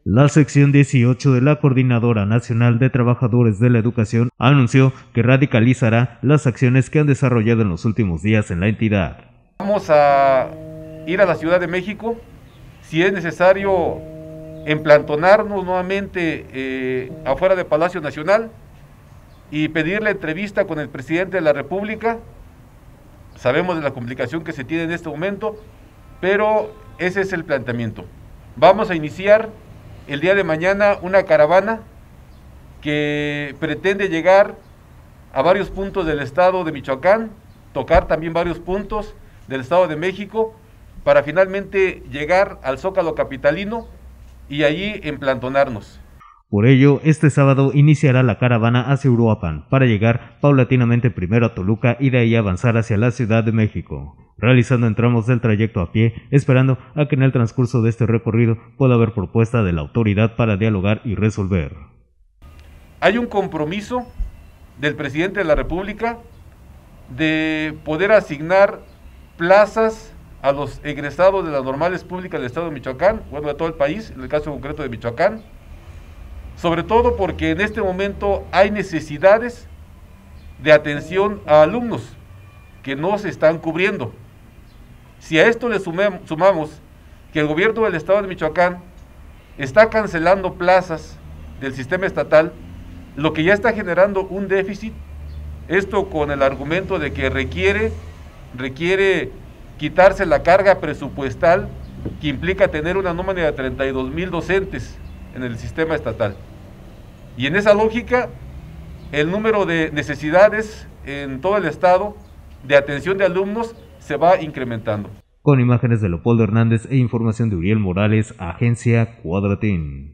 La sección 18 de la Coordinadora Nacional de Trabajadores de la Educación anunció que radicalizará las acciones que han desarrollado en los últimos días en la entidad. Vamos a ir a la Ciudad de México, si es necesario emplantonarnos nuevamente afuera del Palacio Nacional y pedir la entrevista con el presidente de la República. Sabemos de la complicación que se tiene en este momento, pero ese es el planteamiento. Vamos a iniciar el día de mañana una caravana que pretende llegar a varios puntos del estado de Michoacán, tocar también varios puntos del estado de México, para finalmente llegar al Zócalo capitalino y allí emplantonarnos. Por ello, este sábado iniciará la caravana hacia Uruapan, para llegar paulatinamente primero a Toluca y de ahí avanzar hacia la Ciudad de México, realizando en tramos del trayecto a pie, esperando a que en el transcurso de este recorrido pueda haber propuesta de la autoridad para dialogar y resolver. Hay un compromiso del presidente de la República de poder asignar plazas a los egresados de las normales públicas del estado de Michoacán, bueno, de todo el país, en el caso concreto de Michoacán, sobre todo porque en este momento hay necesidades de atención a alumnos que no se están cubriendo. Si a esto le sumamos que el gobierno del estado de Michoacán está cancelando plazas del sistema estatal, lo que ya está generando un déficit, esto con el argumento de que requiere quitarse la carga presupuestal que implica tener una nómina de 32,000 docentes en el sistema estatal. Y en esa lógica, el número de necesidades en todo el estado de atención de alumnos se va incrementando. Con imágenes de Leopoldo Hernández e información de Uriel Morales, Agencia Cuadratín.